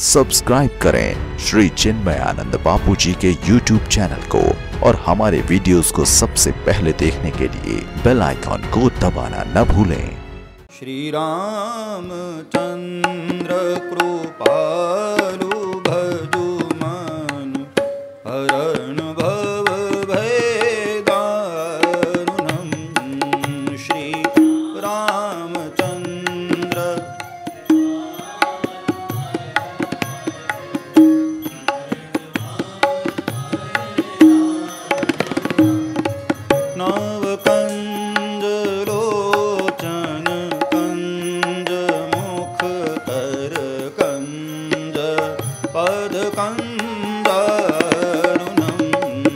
Subscribe करें श्री चिन्मयानंद बापू जी के YouTube channel को और हमारे वीडियोस को सबसे पहले देखने के लिए बेल आइकॉन को दबाना न भूलें। श्री रामचंद्र कृपालु भजु मन हरण भव भय दारुणम्। श्री रामचंद्र नवकंज लोचन कंज मुख कर कंज पद कंदारुणम्।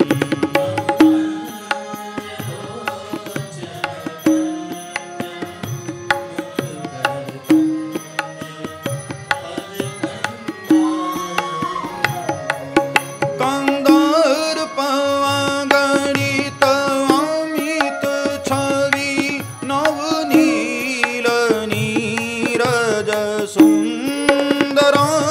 कंदार पवागणित अमित छवि नवनील नीरज सुंदरम्।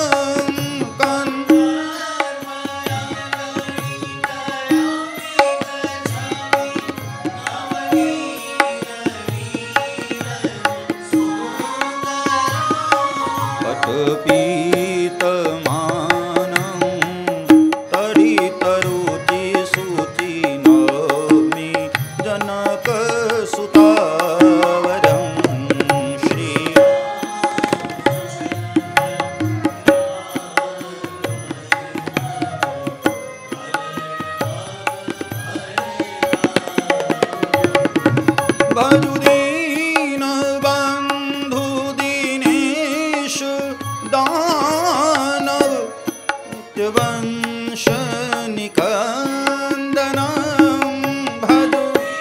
पीतमानं तडितरुचि शुचि नौमि जनकसुतावरम्। श्री भजुदीन बंधु दिनेश दानव वंश निकंदनम्। भजु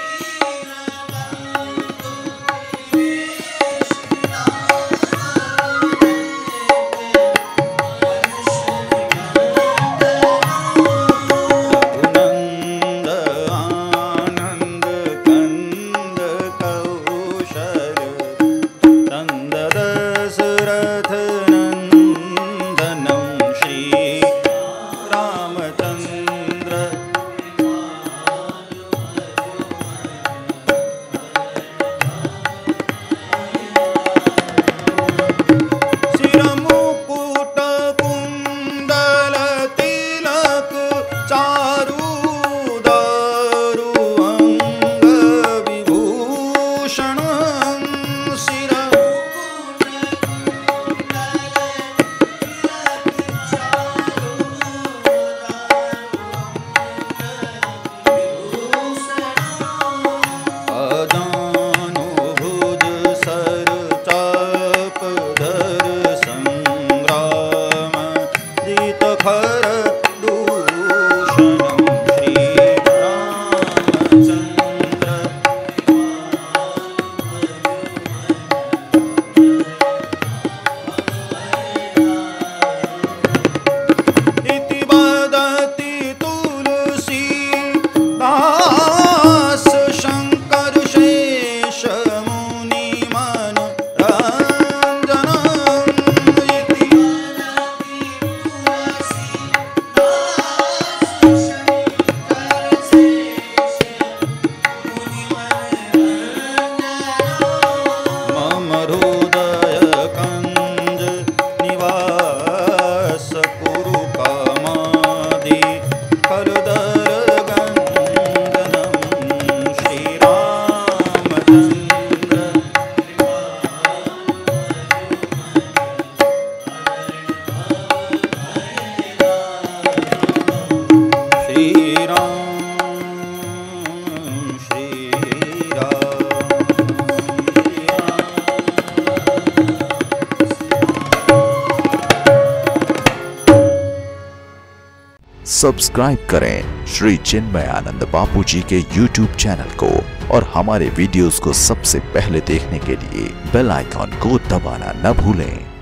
नंद आनंद कंद कौशल नंद दशरथ नंदनम्। श्री रामचंद्र शिरमुकुट कुंडल तिलक चारुदारु अंग विभूषणम्। शिर अजानुभुज सर चाप धर संग्राम जित खर दूषणम्। श्री रामचंद्र इति वदति तुलसी दास शंकर शेष मुनि मनोरंजनम्। इति मम हृदय कंज निवास कुरु कामादि करदर गंजनम्। श्री रामचंद्र श्री राम श्री राम श्री राम। सब्सक्राइब करें श्री चिन्मयानंद बापू जी के YouTube चैनल को और हमारे वीडियोस को सबसे पहले देखने के लिए बेल आइकॉन को दबाना न भूलें।